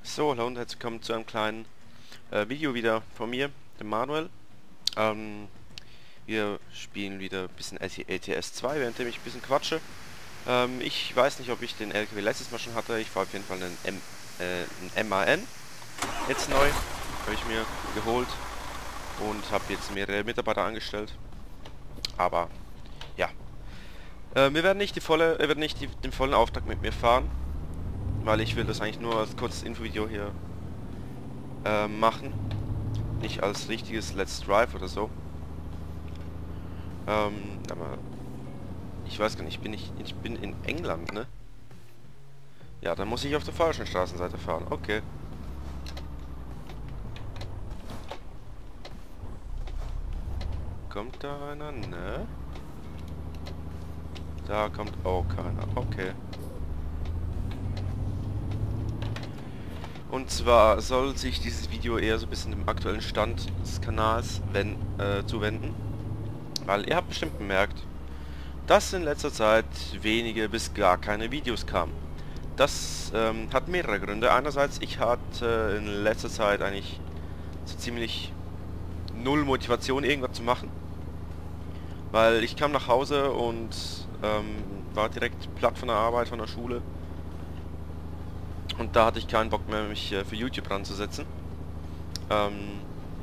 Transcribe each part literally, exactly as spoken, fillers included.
So, hallo und herzlich willkommen zu einem kleinen äh, Video wieder von mir, dem Manuel. Ähm, wir spielen wieder ein bisschen A T S zwei, währenddem ich ein bisschen quatsche. Ähm, ich weiß nicht, ob ich den L K W letztes Mal schon hatte. Ich fahre auf jeden Fall einen, M äh, einen M A N. Jetzt neu. Habe ich mir geholt und habe jetzt mehrere Mitarbeiter angestellt. Aber, ja. Äh, wir werden nicht, die volle, wir werden nicht die, den vollen Auftrag mit mir fahren, weil ich will das eigentlich nur als kurzes Infovideo hier äh, machen. Nicht als richtiges Let's Drive oder so. Ähm, aber ich weiß gar nicht, bin ich, ich bin in England, ne? Ja, dann muss ich auf der falschen Straßenseite fahren. Okay. Kommt da einer? Ne? Da kommt auch keiner. Okay. Und zwar soll sich dieses Video eher so ein bisschen dem aktuellen Stand des Kanals wenn, äh, zuwenden. Weil ihr habt bestimmt bemerkt, dass in letzter Zeit wenige bis gar keine Videos kamen. Das ähm, hat mehrere Gründe. Einerseits, ich hatte in letzter Zeit eigentlich so ziemlich null Motivation, irgendwas zu machen. Weil ich kam nach Hause und ähm, war direkt platt von der Arbeit, von der Schule. Und da hatte ich keinen Bock mehr, mich äh, für YouTube ranzusetzen. Ähm,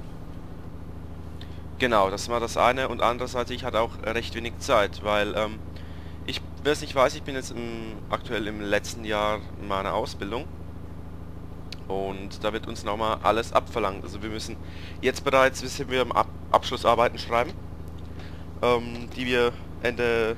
genau, das war das eine. Und andererseits, ich hatte auch recht wenig Zeit, weil ähm, ich, wer es nicht weiß, ich bin jetzt im, aktuell im letzten Jahr meiner Ausbildung. Und da wird uns nochmal alles abverlangt. Also wir müssen jetzt bereits, wissen wir, Ab Abschlussarbeiten schreiben, ähm, die wir Ende,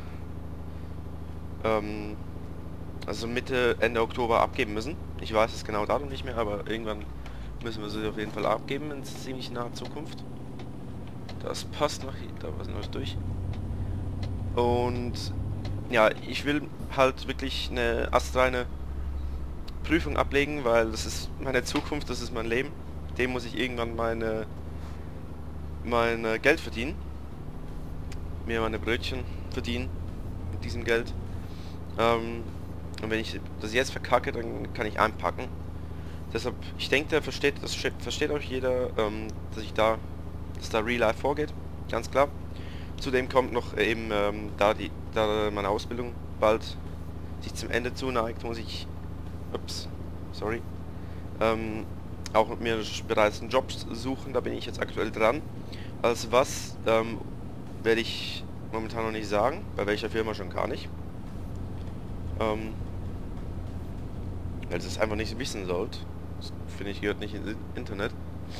ähm, also Mitte, Ende Oktober abgeben müssen. Ich weiß das genau Datum nicht mehr, aber irgendwann müssen wir sie auf jeden Fall abgeben in ziemlich naher Zukunft. Das passt noch, da was noch durch. Und ja, ich will halt wirklich eine astreine Prüfung ablegen, weil das ist meine Zukunft, das ist mein Leben. Dem muss ich irgendwann meine mein äh, Geld verdienen, mir meine Brötchen verdienen mit diesem Geld. Ähm, und wenn ich das jetzt verkacke, dann kann ich einpacken. Deshalb, ich denke, da versteht das versteht auch jeder, ähm, dass ich da, dass da Real Life vorgeht, ganz klar. Zudem kommt noch eben, ähm, da die, da meine Ausbildung bald sich zum Ende zuneigt, muss ich, ups, sorry, ähm, auch mit mir bereits einen Job suchen. Da bin ich jetzt aktuell dran. Als was ähm, werde ich momentan noch nicht sagen, bei welcher Firma schon gar nicht. Ähm, weil ihr es einfach nicht wissen sollt. Das finde ich gehört nicht ins Internet.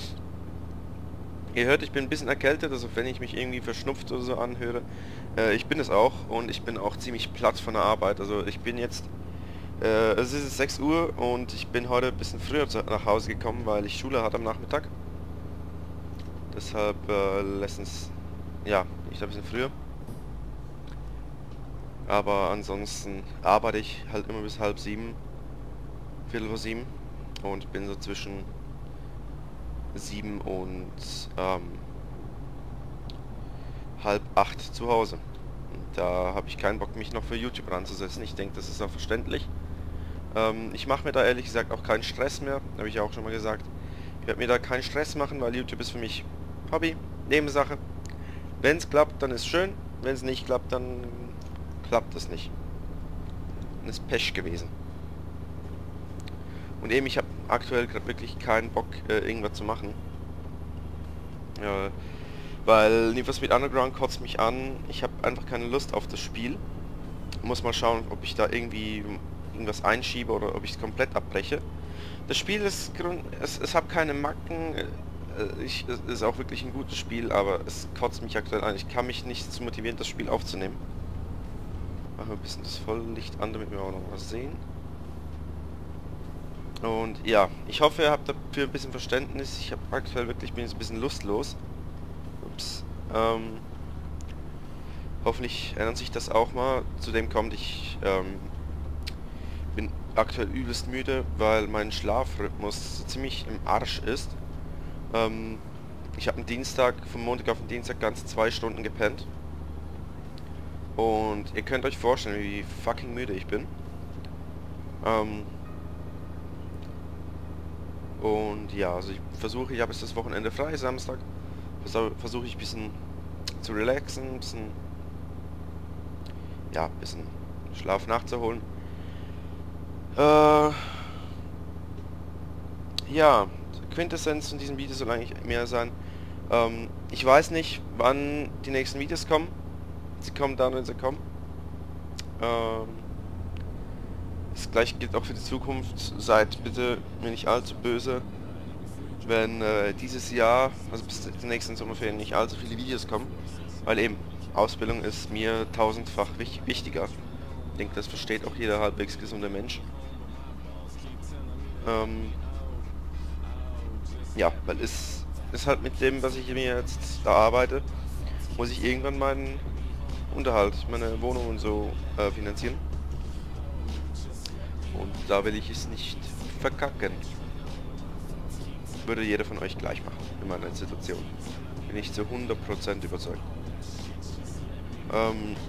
Ihr hört, ich bin ein bisschen erkältet, also wenn ich mich irgendwie verschnupft oder so anhöre, äh, ich bin es auch und ich bin auch ziemlich platt von der Arbeit. Also ich bin jetzt, äh, es ist sechs Uhr und ich bin heute ein bisschen früher nach Hause gekommen, weil ich Schule hatte am Nachmittag. Deshalb äh, letztens, ja, bin ich da ein bisschen früher. Aber ansonsten arbeite ich halt immer bis halb sieben, viertel vor sieben und bin so zwischen sieben und ähm, halb acht zu Hause. Und da habe ich keinen Bock, mich noch für YouTube ranzusetzen. Ich denke, das ist auch verständlich. Ähm, ich mache mir da ehrlich gesagt auch keinen Stress mehr, habe ich ja auch schon mal gesagt. Ich werde mir da keinen Stress machen, weil YouTube ist für mich Hobby, Nebensache. Wenn es klappt, dann ist schön. Wenn es nicht klappt, dann klappt es nicht. Dann ist Pech gewesen. Und eben, ich habe aktuell gerade wirklich keinen Bock, äh, irgendwas zu machen. Ja, weil Need for Speed Underground kotzt mich an. Ich habe einfach keine Lust auf das Spiel. Muss mal schauen, ob ich da irgendwie irgendwas einschiebe oder ob ich es komplett abbreche. Das Spiel ist, es, es hat keine Macken. Ich, es ist auch wirklich ein gutes Spiel, aber es kotzt mich aktuell an. Ich kann mich nicht zu motivieren, das Spiel aufzunehmen. Machen wir ein bisschen das Volllicht an, damit wir auch noch was sehen. Und ja, ich hoffe, ihr habt dafür ein bisschen Verständnis. Ich habe aktuell wirklich, bin jetzt ein bisschen lustlos. Ups. Ähm, hoffentlich ändert sich das auch mal. Zudem kommt, ich ähm, bin aktuell übelst müde, weil mein Schlafrhythmus ziemlich im Arsch ist. Ähm, ich habe am Dienstag, vom Montag auf den Dienstag, ganz zwei Stunden gepennt. Und ihr könnt euch vorstellen, wie fucking müde ich bin. Ähm, Und ja, also ich versuche, ich habe jetzt das Wochenende frei, Samstag. Versuche ich ein bisschen zu relaxen, ein bisschen, ja, ein bisschen Schlaf nachzuholen. Äh, ja, Quintessenz in diesem Video soll eigentlich mehr sein. Ähm, ich weiß nicht, wann die nächsten Videos kommen. Sie kommen dann, wenn sie kommen. Ähm, das gleiche gilt auch für die Zukunft. Seid bitte mir nicht allzu böse, wenn äh, dieses Jahr, also bis zur nächsten Sommerferien, nicht allzu viele Videos kommen. Weil eben, Ausbildung ist mir tausendfach wich wichtiger. Ich denke, das versteht auch jeder halbwegs gesunde Mensch. Ähm, ja, weil es ist halt mit dem, was ich mir jetzt da arbeite, muss ich irgendwann meinen Unterhalt, meine Wohnung und so äh, finanzieren. Und da will ich es nicht verkacken. Würde jeder von euch gleich machen, in meiner Situation. Bin ich zu hundert Prozent überzeugt. Ähm,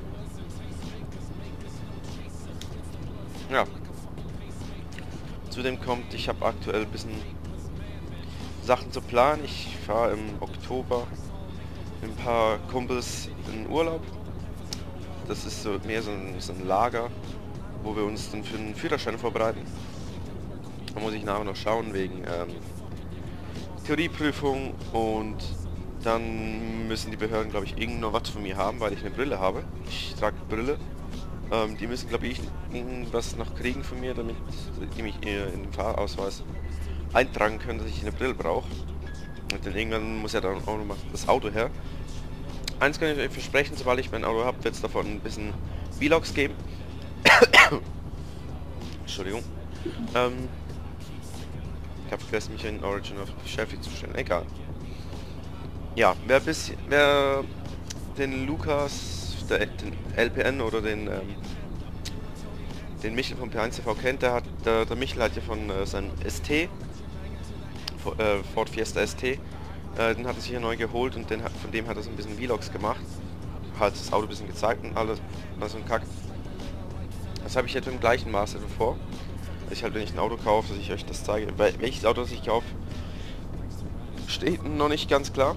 ja. Zudem kommt, ich habe aktuell ein bisschen Sachen zu planen. Ich fahre im Oktober mit ein paar Kumpels in Urlaub. Das ist so mehr so ein, so ein Lager, wo wir uns dann für einen Führerschein vorbereiten. Da muss ich nachher noch schauen wegen ähm, Theorieprüfung, und dann müssen die Behörden, glaube ich, irgend noch was von mir haben, weil ich eine Brille habe. Ich trage Brille. Ähm, die müssen, glaube ich, irgendwas noch kriegen von mir, damit die mich in den Fahrausweis eintragen können, dass ich eine Brille brauche. Und dann irgendwann muss ja dann auch noch das Auto her. Eins kann ich euch versprechen, sobald ich mein Auto habe, wird es davon ein bisschen Vlogs geben. Entschuldigung. Ähm, ich habe vergessen, mich in Origin of Shelfie zu stellen. Egal. Ja, wer bis wer den Lukas, der, den L P N oder den ähm, den Michel vom P eins T V kennt, der hat der, der Michel hat ja von äh, seinem S T, äh, Ford Fiesta S T, äh, den hat er sich ja neu geholt, und den, von dem hat er so ein bisschen Vlogs gemacht. Hat das Auto ein bisschen gezeigt und alles, also ein Kack. Das habe ich jetzt im gleichen Maße vor. Dass ich halt, wenn ich ein Auto kaufe, dass ich euch das zeige. Weil welches Auto das ich kaufe, steht noch nicht ganz klar.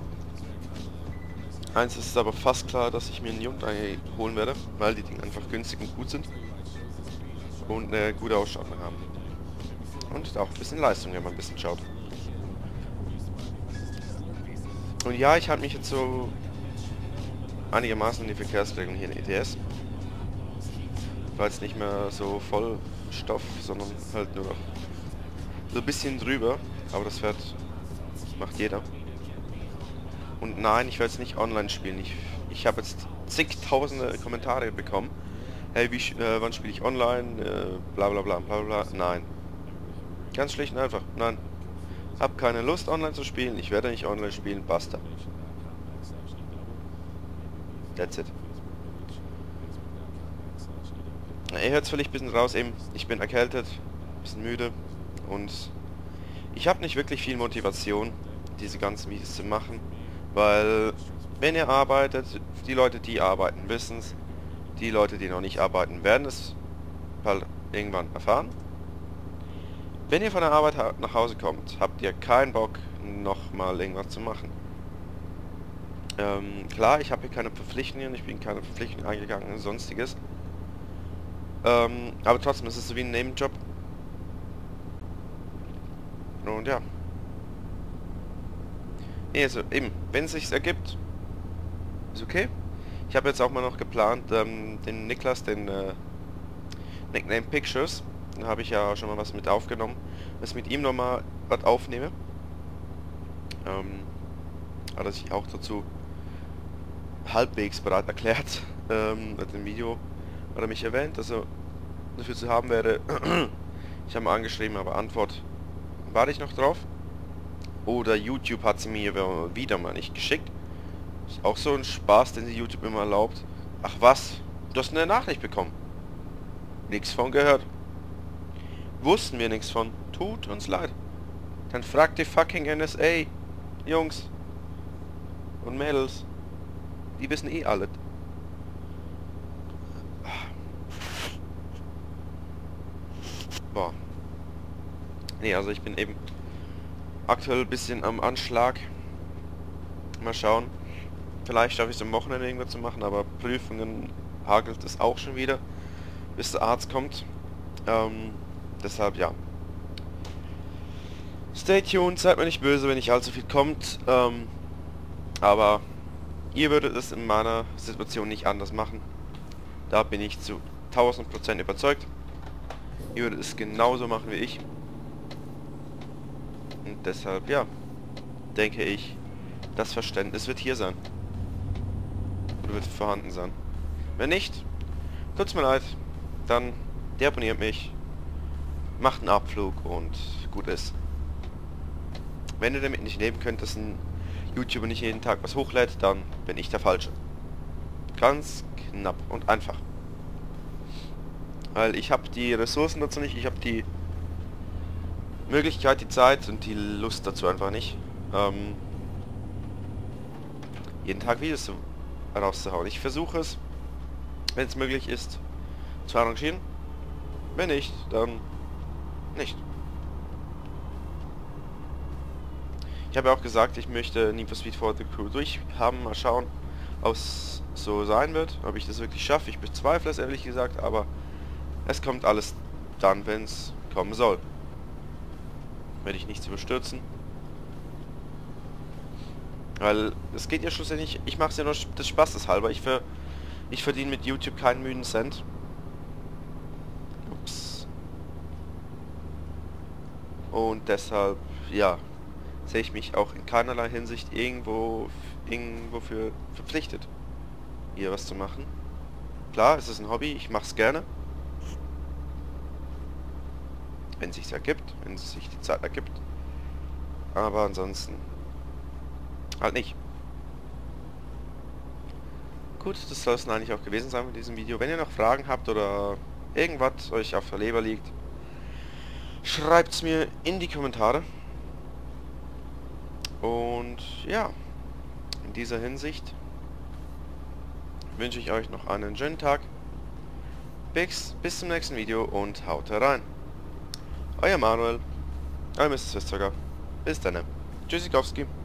Eins ist aber fast klar, dass ich mir einen Hyundai holen werde, weil die Dinge einfach günstig und gut sind. Und eine gute Ausstattung haben. Und auch ein bisschen Leistung, wenn man ein bisschen schaut. Und ja, ich halte mich jetzt so einigermaßen an die Verkehrsregeln hier in E T S. War jetzt nicht mehr so voll Stoff, sondern halt nur noch so ein bisschen drüber. Aber das Pferd macht jeder. Und nein, ich werde jetzt nicht online spielen. Ich, ich habe jetzt zigtausende Kommentare bekommen. Hey, wie, äh, wann spiele ich online? Äh, bla bla bla bla bla. Nein. Ganz schlicht und einfach. Nein. Hab keine Lust online zu spielen. Ich werde nicht online spielen. Basta. That's it. Na, ihr hört es vielleicht ein bisschen raus eben. Ich bin erkältet. Ein bisschen müde. Und ich habe nicht wirklich viel Motivation, diese ganzen Videos zu machen. Weil, wenn ihr arbeitet, die Leute, die arbeiten, wissen es. Die Leute, die noch nicht arbeiten, werden es bald irgendwann erfahren. Wenn ihr von der Arbeit nach Hause kommt, habt ihr keinen Bock, nochmal irgendwas zu machen. Ähm, klar, ich habe hier keine Verpflichtungen, ich bin keine Verpflichtungen eingegangen und sonstiges. Ähm, aber trotzdem ist es so wie ein Nebenjob. Und ja. Nee, also eben, wenn es sich ergibt, ist okay. Ich habe jetzt auch mal noch geplant, ähm, den Niklas, den äh, Nickname Pictures, da habe ich ja schon mal was mit aufgenommen, dass ich mit ihm nochmal was aufnehme. Ähm, hat er sich auch dazu halbwegs bereit erklärt, ähm, mit dem Video hat er mich erwähnt, dass er dafür zu haben wäre. Ich habe mal angeschrieben, aber Antwort warte ich noch drauf. Oder YouTube hat sie mir wieder mal nicht geschickt. Ist auch so ein Spaß, den sie YouTube immer erlaubt. Ach was? Du hast eine Nachricht bekommen. Nichts von gehört. Wussten wir nichts von. Tut uns leid. Dann fragt die fucking N S A. Jungs. Und Mädels. Die wissen eh alles. Boah. Nee, also ich bin eben Aktuell ein bisschen am Anschlag. Mal schauen. Vielleicht schaffe ich es am Wochenende irgendwas zu machen, aber Prüfungen hagelt es auch schon wieder, bis der Arzt kommt. Ähm, deshalb ja. Stay tuned, seid mir nicht böse, wenn nicht allzu viel kommt. Ähm, aber ihr würdet es in meiner Situation nicht anders machen. Da bin ich zu tausend Prozent überzeugt. Ihr würdet es genauso machen wie ich. Und deshalb, ja, denke ich, das Verständnis wird hier sein. Oder wird vorhanden sein. Wenn nicht, tut's mir leid. Dann deabonniert mich, macht einen Abflug und gut ist. Wenn ihr damit nicht leben könnt, dass ein YouTuber nicht jeden Tag was hochlädt, dann bin ich der Falsche. Ganz knapp und einfach. Weil ich habe die Ressourcen dazu nicht, ich habe die Möglichkeit, die Zeit und die Lust dazu einfach nicht. Ähm, jeden Tag Videos rauszuhauen. Ich versuche es, wenn es möglich ist, zu arrangieren. Wenn nicht, dann nicht. Ich habe ja auch gesagt, ich möchte Need for Speed for the Crew durchhaben. Mal schauen, ob es so sein wird, ob ich das wirklich schaffe. Ich bezweifle es ehrlich gesagt, aber es kommt alles dann, wenn es kommen soll. Werde ich nichts überstürzen. Weil es geht ja schlussendlich, ich mache es ja nur des Spaßes halber. Ich, ver, ich verdiene mit YouTube keinen müden Cent. Ups. Und deshalb, ja, sehe ich mich auch in keinerlei Hinsicht irgendwo, irgendwo für verpflichtet, hier was zu machen. Klar, es ist ein Hobby, ich mache es gerne. Wenn es sich ergibt, wenn es sich die Zeit ergibt. Aber ansonsten halt nicht. Gut, das soll es eigentlich auch gewesen sein mit diesem Video. Wenn ihr noch Fragen habt oder irgendwas euch auf der Leber liegt, schreibt es mir in die Kommentare. Und ja, in dieser Hinsicht wünsche ich euch noch einen schönen Tag. Bis, bis zum nächsten Video und haut rein. Euer Manuel, euer Mister Swisszocker. Bis dann. Tschüssikowski.